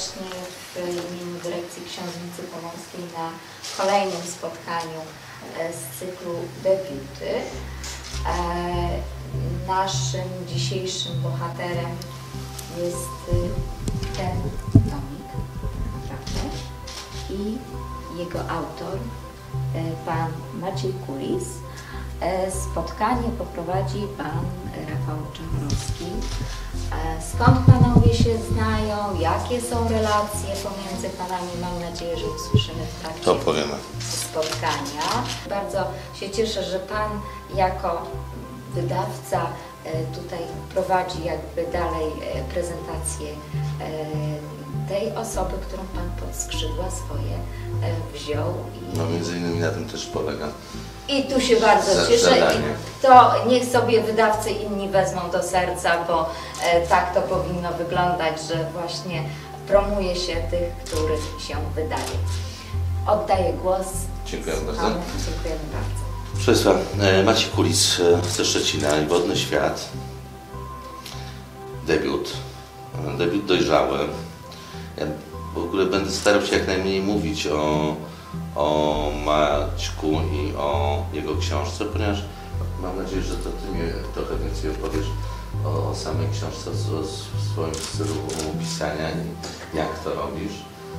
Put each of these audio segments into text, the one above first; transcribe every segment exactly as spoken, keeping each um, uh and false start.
serdecznie w imieniu Dyrekcji Książnicy Pomorskiej na kolejnym spotkaniu z cyklu Debiuty. Naszym dzisiejszym bohaterem jest ten tomik, naprawdę, i jego autor, pan Maciej Kulis. Spotkanie poprowadzi pan Rafał Czachorowski. Skąd panowie się znają? Jakie są relacje pomiędzy panami? Mam nadzieję, że usłyszymy w trakcie to powiemy. spotkania. Bardzo się cieszę, że pan jako wydawca tutaj prowadzi jakby dalej prezentację tej osoby, którą pan pod skrzydła swoje wziął. I... No między innymi na tym też polega. I tu się bardzo cieszę. I to niech sobie wydawcy inni wezmą do serca, bo e, tak to powinno wyglądać, że właśnie promuje się tych, których się wydaje. Oddaję głos. Dziękuję bardzo. Panu. Dziękujemy bardzo. Proszę Państwa, Maciej Kulis ze Szczecina i Wodny Świat. Debiut. Debiut dojrzały. Ja w ogóle będę starał się jak najmniej mówić o, o Maćku i o jego książce, ponieważ mam nadzieję, że to Ty mi trochę więcej opowiesz o, o samej książce, o, o swoim stylu pisania i jak to robisz.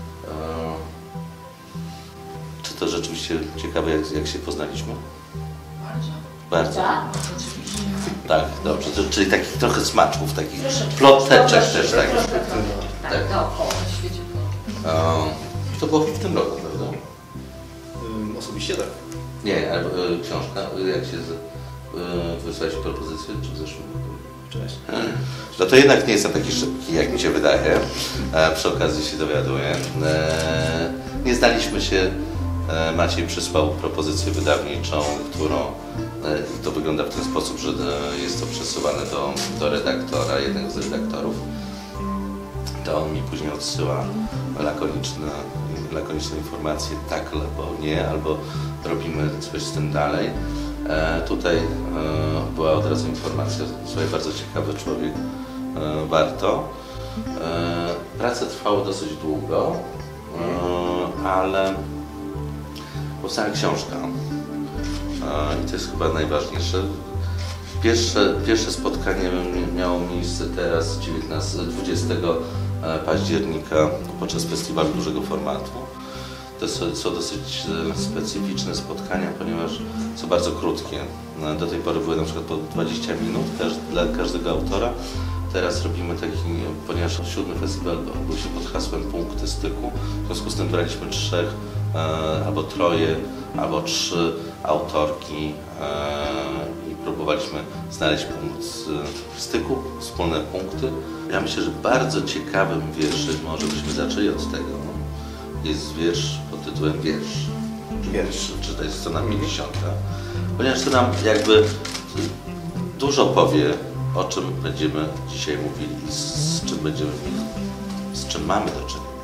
Czy to rzeczywiście ciekawe, jak, jak się poznaliśmy? Bardzo. Bardzo? Tak? Tak, dobrze. To, czyli takich trochę smaczków, takich ploteczek też, tak? Tak, tak. O, na świecie to. To było w tym roku, prawda? Um, osobiście tak. Nie, ale y, książka, jak się y, wysłałeś propozycję, czy w zeszłym roku? Cześć. No to jednak nie jestem taki szybki, jak mi się wydaje. E, przy okazji się dowiaduję. E, nie znaliśmy się. E, Maciej przysłał propozycję wydawniczą, którą e, to wygląda w ten sposób, że e, jest to przesuwane do, do redaktora, jednego z redaktorów. To on mi później odsyła lakoniczne, lakoniczne informacje, tak albo nie, albo robimy coś z tym dalej. E, tutaj e, była od razu informacja, słuchaj, bardzo ciekawy człowiek, e, warto. E, prace trwały dosyć długo, e, ale powstała książka e, i to jest chyba najważniejsze. Pierwsze, pierwsze spotkanie miało miejsce teraz dwudziestego października podczas festiwalu dużego formatu. To są dosyć specyficzne spotkania, ponieważ są bardzo krótkie. Do tej pory były na przykład po dwadzieścia minut dla każdego autora. Teraz robimy taki, ponieważ siódmy festiwal był się pod hasłem Punkty Styku, w związku z tym braliśmy trzech, albo troje, albo trzy autorki i próbowaliśmy znaleźć punkt styku, wspólne punkty. Ja myślę, że bardzo ciekawym wierszem, może byśmy zaczęli od tego, jest wiersz pod tytułem Wiersz. Wiersz, czy to jest strona pięćdziesiąta, ponieważ to nam jakby dużo powie, o czym będziemy dzisiaj mówili i z czym będziemy z czym mamy do czynienia.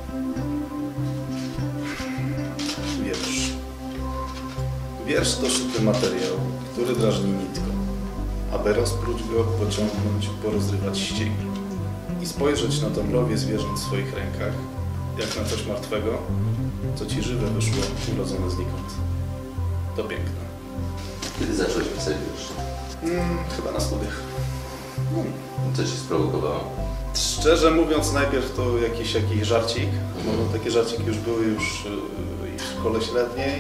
Wiersz. Wiersz to szyty materiał, który drażni nitką, aby rozpróć go, pociągnąć, porozrywać ściegi i spojrzeć na to mrowie zwierząt w swoich rękach, jak na coś martwego, co ci żywe wyszło, urodzone znikąd. To piękne. Kiedy zacząłeś pisać wiersz? Hmm, chyba na studiach. Hmm. Co ci sprowokowało? Szczerze mówiąc, najpierw to jakiś, jakiś żarcik. No, takie żarciki już były już yy, w szkole średniej.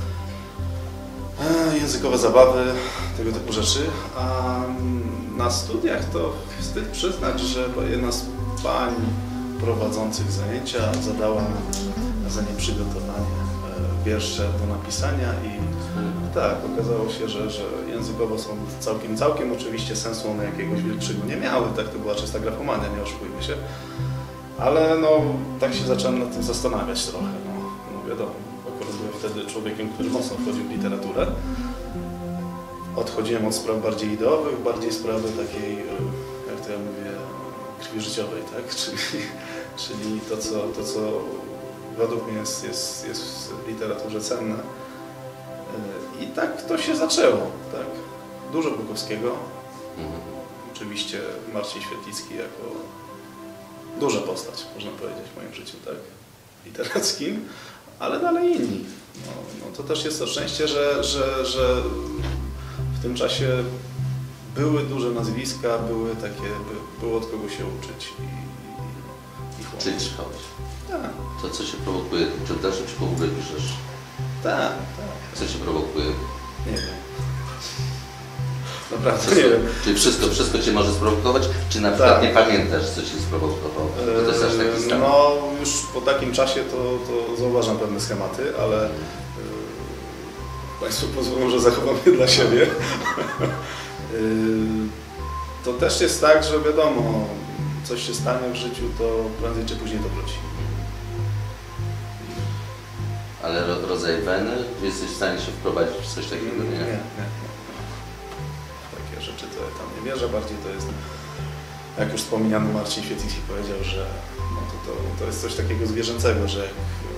E, językowe zabawy, tego typu rzeczy. A na studiach to wstyd przyznać, że jedna z pań prowadzących zajęcia zadała za nieprzygotowanie wiersze do napisania i tak, okazało się, że, że językowo są całkiem, całkiem oczywiście sensu one jakiegoś większego nie miały, tak to była czysta grafomania, nie oszukujmy się. Ale no, tak się zacząłem nad tym zastanawiać trochę, no, no wiadomo, akurat byłem wtedy człowiekiem, który mocno wchodził w literaturę. Odchodziłem od spraw bardziej ideowych, bardziej sprawy takiej, jak to ja mówię, krwi życiowej, tak? Czyli, czyli to, co, to, co według mnie jest, jest, jest w literaturze cenne. I tak to się zaczęło, tak? Dużo Bukowskiego. Mhm. Oczywiście Marcin Świetlicki jako duża postać, można powiedzieć, w moim życiu, tak? Literackim, ale dalej inni. No, no to też jest to szczęście, że, że, że w tym czasie były duże nazwiska, były takie, by, było od kogo się uczyć i, i Czyli czytałeś. Tak. To co Cię prowokuje? Czytasz, czy w ogóle piszesz? Tak, tak. Co Cię prowokuje? Nie wiem. Naprawdę Wszystko, nie wiem. czyli wszystko, wszystko Cię może sprowokować? Czy na przykład Tak. nie pamiętasz, co Cię sprowokowało? Bo to jest aż taki stan. No już po takim czasie to, to zauważam pewne schematy, ale yy, Państwo pozwolą, że zachowam je dla siebie. Yy, to też jest tak, że wiadomo, coś się stanie w życiu, to prędzej czy później to wróci. Ale ro, rodzaj weny, jesteś w stanie się wprowadzić w coś takiego, nie? Nie, nie, nie. Takie rzeczy to ja tam nie wierzę, bardziej to jest, jak już wspomniany Marcin Świetlicki powiedział, że no to, to, to jest coś takiego zwierzęcego, że jak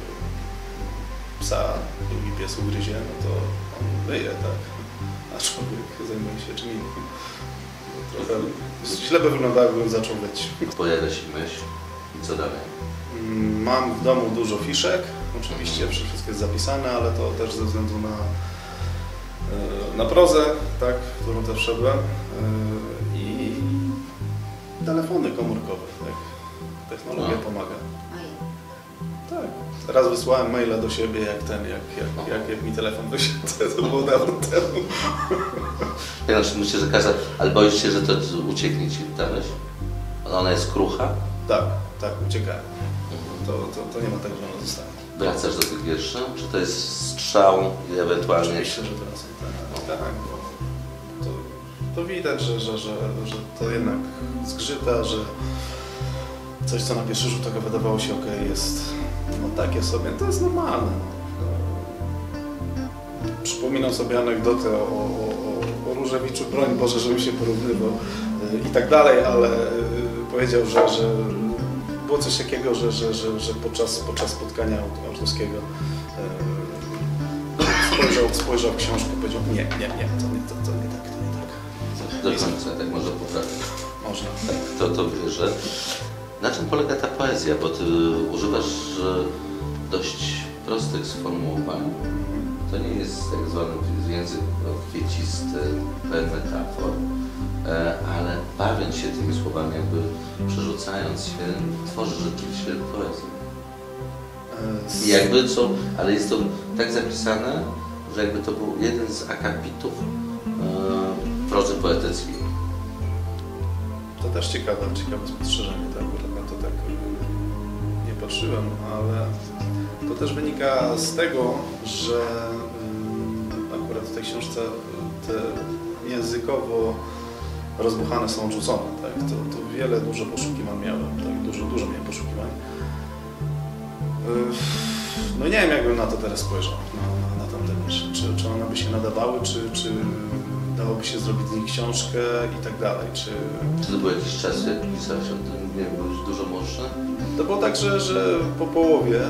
psa drugi pies ugryzie, no to on wyje, tak? A człowiek zajmuje się czym innym. Trochę źle by wyglądało, jakbym zaczął być. Pojawia się myśl i co dalej? Mam w domu dużo fiszek, oczywiście wszystko jest zapisane, ale to też ze względu na, na prozę, tak, w którą też wszedłem, i telefony komórkowe, tak. Technologia No. pomaga. Oj. Tak. Raz wysłałem maila do siebie, jak ten, jak, jak, jak, jak mi telefon wysiadł, to było dawno temu. Ja myślę, że każda, ale boisz się, że to ucieknie Ci ta myśl? Ona jest krucha? Tak, tak, uciekałem. To, to, to nie ma tak, że ona zostanie. Wracasz do tych wierszy? Czy to jest strzał i ewentualnie... Oczywiście, że teraz tak, tak, bo to, to widać, że, że, że, że to jednak zgrzyta, że coś, co na pierwszy rzut oka wydawało się ok, jest no takie sobie, to jest normalne. No, przypominam sobie anegdotę o, o, o, o Różewiczu, broń Boże, żebym się porównywał i tak dalej, ale powiedział, że, że było coś takiego, że, że, że, że podczas, podczas spotkania autorskiego spojrzał, spojrzał w książkę i powiedział nie, nie, nie, to nie, to, to nie tak, to nie tak. Do końca, tak może poprawić. Można. Tak, to, to wierzę. Na czym polega ta poezja? Bo Ty używasz dość prostych sformułowań. To nie jest tak zwany język no, kwiecisty, pełen metafor, ale bawiąc się tymi słowami, jakby przerzucając się, tworzysz rzeczywiście poezję. I jakby co, ale jest to tak zapisane, że jakby to był jeden z akapitów e, prozy poetyckiej. To też ciekawe, ciekawe spostrzeżenie, tak? Akurat na to tak nie patrzyłem, ale to też wynika z tego, że akurat w tej książce te językowo rozbuchane są odrzucone, tak? To, to wiele, dużo poszukiwań miałem, tak? Dużo, dużo miałem poszukiwań. No nie wiem, jakbym na to teraz spojrzał, na, na tamte myśli. Czy, czy one by się nadawały, czy, czy dałoby się zrobić z nich książkę i tak dalej. Czy... Czy to był jakiś czas, jak pisałeś o tym, nie wiem, byłeś dużo młodszy? To było tak, że, że po połowie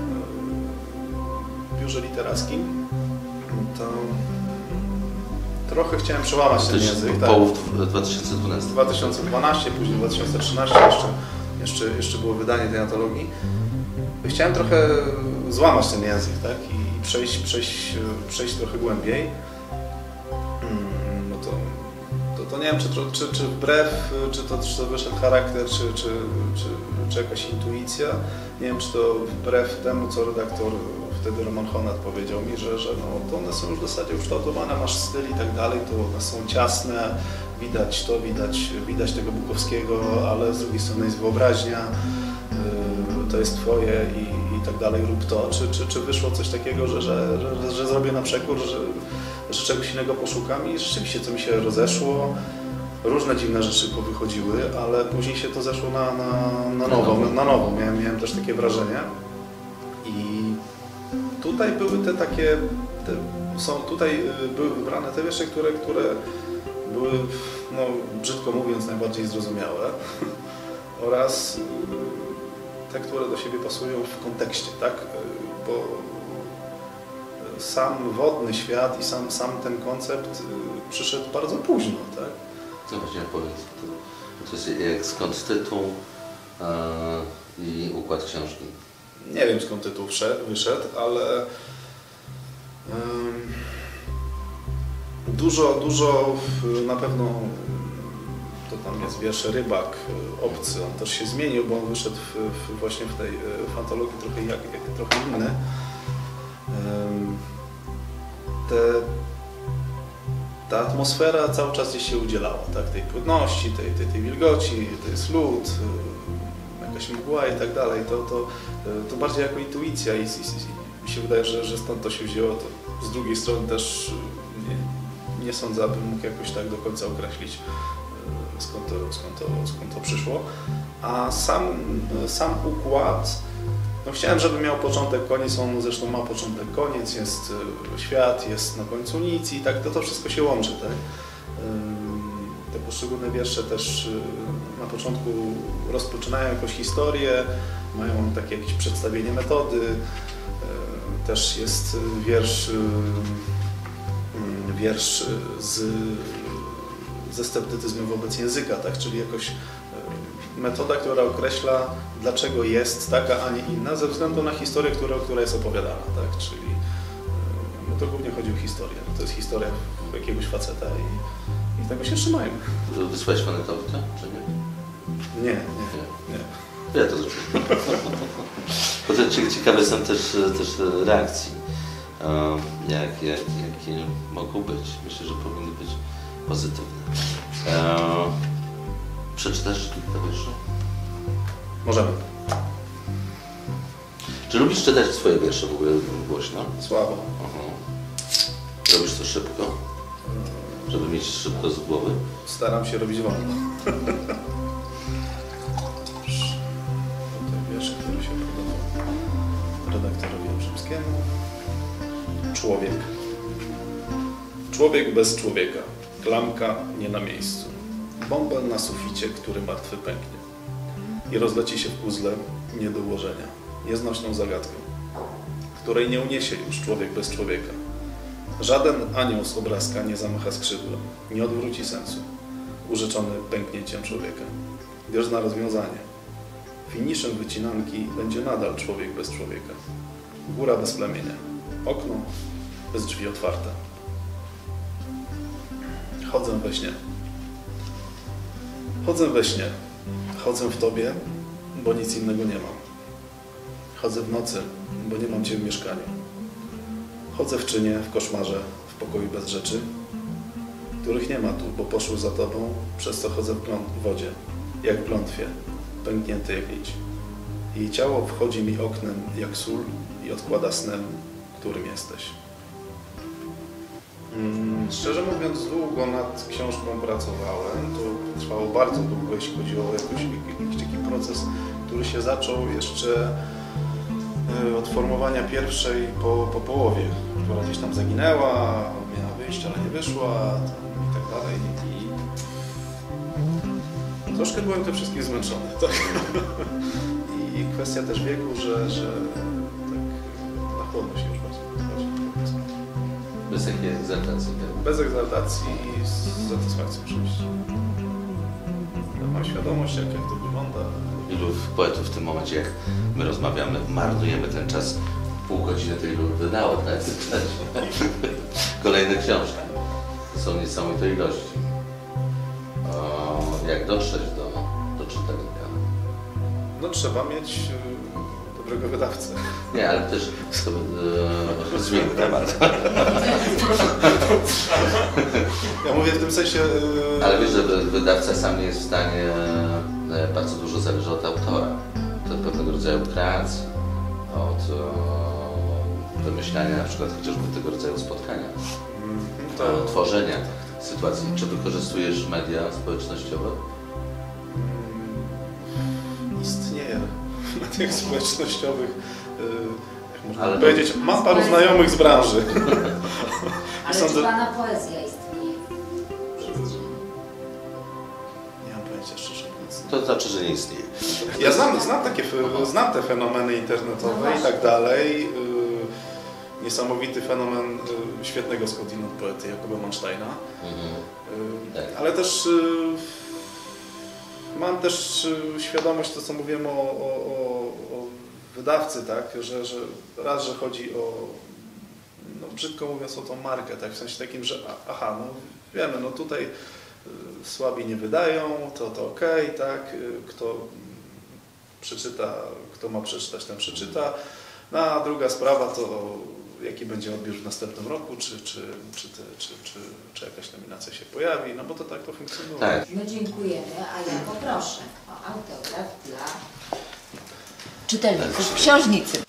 w biurze literackim to trochę chciałem przełamać ten język. Połów dwa tysiące dwunastego. dwa tysiące dwunastego, później dwa tysiące trzynastego jeszcze, jeszcze, jeszcze było wydanie tej antologii. Chciałem trochę złamać ten język, tak? I przejść, przejść, przejść trochę głębiej. No to, to, to nie wiem, czy, czy, czy wbrew, czy to, czy to wyszedł charakter, czy, czy, czy, czy jakaś intuicja. Nie wiem, czy to wbrew temu, co redaktor wtedy Roman Honat powiedział mi, że, że no, to one są już w zasadzie ukształtowane, masz styl i tak dalej, to one są ciasne, widać to, widać, widać tego Bukowskiego, ale z drugiej strony jest wyobraźnia. To jest twoje i, i tak dalej, rób to. Czy, czy, czy wyszło coś takiego, że, że, że, że zrobię na przekór, że, że czegoś innego poszukam i rzeczywiście co mi się rozeszło, różne dziwne rzeczy powychodziły, ale później się to zeszło na, na, na nowo, na, na nowo. Miałem, miałem też takie wrażenie i tutaj były te takie, te, są, tutaj były wybrane te wiersze, które, które były, no, brzydko mówiąc, najbardziej zrozumiałe oraz te, które do siebie pasują w kontekście, tak? Bo sam wodny świat i sam, sam ten koncept przyszedł bardzo późno, tak? No właśnie, powiedz, to, to jest jak skąd tytuł, i układ książki? Nie wiem, skąd tytuł wyszedł, ale um, dużo, dużo na pewno to tam jest wiersz Rybak, obcy, on też się zmienił, bo on wyszedł w, w, właśnie w tej fantologii trochę, jak, jak, trochę inny. Um, te, ta atmosfera cały czas gdzieś się udzielała, tak? Tej płynności, tej, tej, tej wilgoci, to jest lód, jakaś mgła i tak dalej, to, to, to bardziej jako intuicja i, i, i mi się wydaje, że, że stąd to się wzięło. To z drugiej strony też nie, nie sądzę, abym mógł jakoś tak do końca określić, skąd to, skąd to, skąd to przyszło. A sam, sam układ, no chciałem, żeby miał początek, koniec, on zresztą ma początek, koniec, jest świat, jest na końcu nic i tak to, to wszystko się łączy, tak? Te poszczególne wiersze też na początku rozpoczynają jakąś historię, mają takie jakieś przedstawienie metody. Też jest wiersz, wiersz z, ze sceptycyzmem wobec języka, tak? Czyli jakoś metoda, która określa, dlaczego jest taka, a nie inna, ze względu na historię, która, która jest opowiadana, tak? Czyli no to głównie chodzi o historię. To jest historia jakiegoś faceta i, i tego się trzymajmy. Wysłałeś anegdotę, czy nie? Nie, nie, nie. Ja to zrobię. Bo to ciekawe są też, też reakcje, jak, jak, jakie mogą być. Myślę, że powinny być pozytywne. Przeczytasz kilka wierszy? Możemy. Czy lubisz czytać swoje wiersze w ogóle głośno? Słabo. Aha. Robisz to szybko? Żeby mieć szybko z głowy? Staram się robić wolno. Tutaj wiersz, który się podobał redaktorowi Olszewskiemu. Człowiek. Człowiek bez człowieka. Klamka nie na miejscu. Bąbel na suficie, który martwy pęknie. I rozleci się w puzzle nie do ułożenia. Nieznośną zagadkę, której nie uniesie już człowiek bez człowieka. Żaden anioł z obrazka nie zamacha skrzydłem, nie odwróci sensu, użyczony pęknięciem człowieka. Gdyż zna rozwiązanie. Finiszem wycinanki będzie nadal człowiek bez człowieka. Góra bez plemienia. Okno bez drzwi otwarte. Chodzę we śnie. Chodzę we śnie. Chodzę w Tobie, bo nic innego nie mam. Chodzę w nocy, bo nie mam Cię w mieszkaniu. Chodzę w czynie, w koszmarze, w pokoju bez rzeczy, których nie ma tu, bo poszły za Tobą, przez co chodzę w wodzie, jak w klątwie, pęknięty jak nić. Jej ciało wchodzi mi oknem jak sól i odkłada snem, którym jesteś. Hmm, szczerze mówiąc, długo nad książką pracowałem. To trwało bardzo długo, jeśli chodzi o jakoś, jakiś taki proces, który się zaczął jeszcze od formowania pierwszej po, po połowie, która gdzieś tam zaginęła, miała wyjść, ale nie wyszła tam, i tak dalej. I troszkę byłem tym wszystkim zmęczony. Tak? I kwestia też wieku, że, że tak na chłodno się już bardziej. Bez jakiej egzaltacji? Bez egzaltacji i z satysfakcją oczywiście. Mam świadomość, jak, jak to wygląda. Ilu poetów w tym momencie, jak my rozmawiamy, marnujemy ten czas, pół godziny, to ilu wydało, tak? Kolejne książki. To są niesamowite ilości. O, jak dotrzeć do, do czytelnika? No trzeba mieć y, dobrego wydawcę. Nie, ale też to, e, zmień temat. Ja mówię w tym sensie... Y, ale wiesz, że wydawca sam nie jest w stanie, e, bardzo dużo zależy od autora, od pewnego rodzaju kreacji, od e, wymyślania na przykład chociażby tego rodzaju spotkania, to, to tworzenia sytuacji. Czy wykorzystujesz media społecznościowe? Istnieje w mediach społecznościowych. Jak można Ale powiedzieć, mam paru znajomych z branży. Ale Sądzę... czy Pana poezja istnieje? Nie mam pojęcia, szczerze mówiąc. To znaczy, że nie istnieje. Ja znam, znam, takie, znam te fenomeny internetowe i tak dalej. Niesamowity fenomen świetnego skądinąd poety Jakuba Mansteina. Mhm. Tak. Ale też Mam też y, świadomość, to co mówiłem o, o, o, o wydawcy, tak, że, że raz, że chodzi o, no brzydko mówiąc, o tą markę, tak, w sensie takim, że a- aha, no wiemy, no tutaj y, słabi nie wydają, to to okej, tak, y, kto przeczyta, kto ma przeczytać, ten przeczyta. No, a druga sprawa to jaki będzie odbiór w następnym roku, czy, czy, czy, te, czy, czy, czy jakaś nominacja się pojawi, no bo to tak to funkcjonuje. Tak. My dziękujemy, a ja poproszę o autograf dla czytelników książnicy.